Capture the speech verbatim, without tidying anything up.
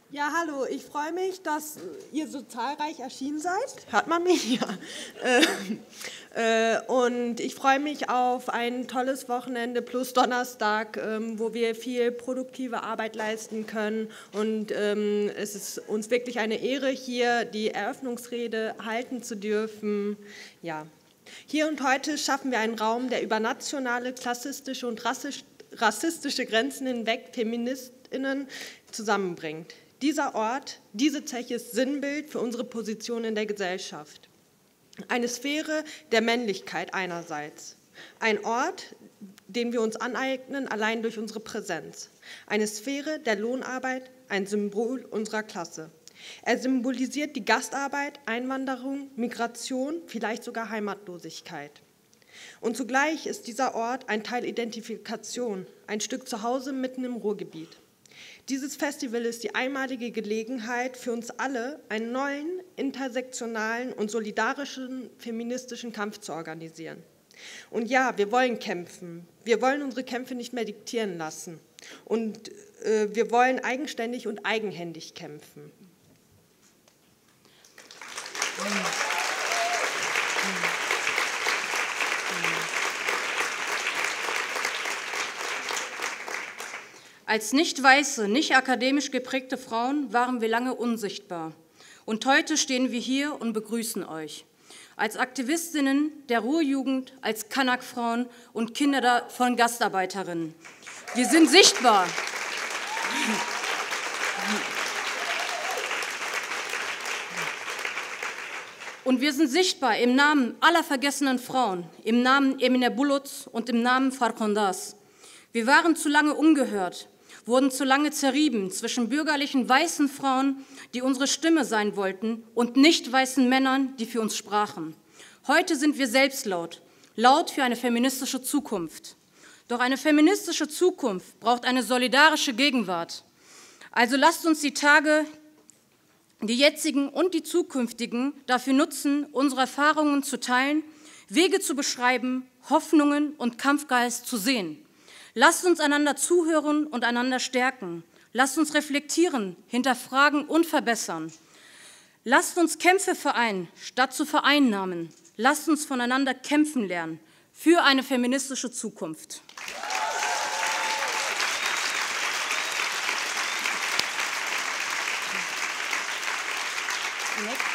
Ja, hallo, ich freue mich, dass ihr so zahlreich erschienen seid. Hört man mich? Ja. Äh, äh, und ich freue mich auf ein tolles Wochenende plus Donnerstag, ähm, wo wir viel produktive Arbeit leisten können. Und ähm, es ist uns wirklich eine Ehre, hier die Eröffnungsrede halten zu dürfen. Ja. Hier und heute schaffen wir einen Raum, der über nationale, klassistische und rassistische Grenzen hinweg FeministInnen zusammenbringt. Dieser Ort, diese Zeche ist Sinnbild für unsere Position in der Gesellschaft. Eine Sphäre der Männlichkeit einerseits. Ein Ort, den wir uns aneignen, allein durch unsere Präsenz. Eine Sphäre der Lohnarbeit, ein Symbol unserer Klasse. Er symbolisiert die Gastarbeit, Einwanderung, Migration, vielleicht sogar Heimatlosigkeit. Und zugleich ist dieser Ort ein Teil Identifikation, ein Stück Zuhause mitten im Ruhrgebiet. Dieses Festival ist die einmalige Gelegenheit für uns alle, einen neuen, intersektionalen und solidarischen feministischen Kampf zu organisieren. Und ja, wir wollen kämpfen. Wir wollen unsere Kämpfe nicht mehr diktieren lassen. Und äh, wir wollen eigenständig und eigenhändig kämpfen. Als nicht weiße, nicht akademisch geprägte Frauen waren wir lange unsichtbar. Und heute stehen wir hier und begrüßen euch. Als Aktivistinnen der Ruhrjugend, als Kanak-Frauen und Kinder von Gastarbeiterinnen. Wir sind sichtbar. Und wir sind sichtbar im Namen aller vergessenen Frauen, im Namen Emine Bulut und im Namen Farkondas. Wir waren zu lange ungehört, wurden zu lange zerrieben zwischen bürgerlichen weißen Frauen, die unsere Stimme sein wollten, und nicht weißen Männern, die für uns sprachen. Heute sind wir selbst laut, laut für eine feministische Zukunft. Doch eine feministische Zukunft braucht eine solidarische Gegenwart. Also lasst uns die Tage, die jetzigen und die zukünftigen, dafür nutzen, unsere Erfahrungen zu teilen, Wege zu beschreiben, Hoffnungen und Kampfgeist zu sehen. Lasst uns einander zuhören und einander stärken. Lasst uns reflektieren, hinterfragen und verbessern. Lasst uns Kämpfe vereinen, statt zu vereinnahmen. Lasst uns voneinander kämpfen lernen für eine feministische Zukunft. Next.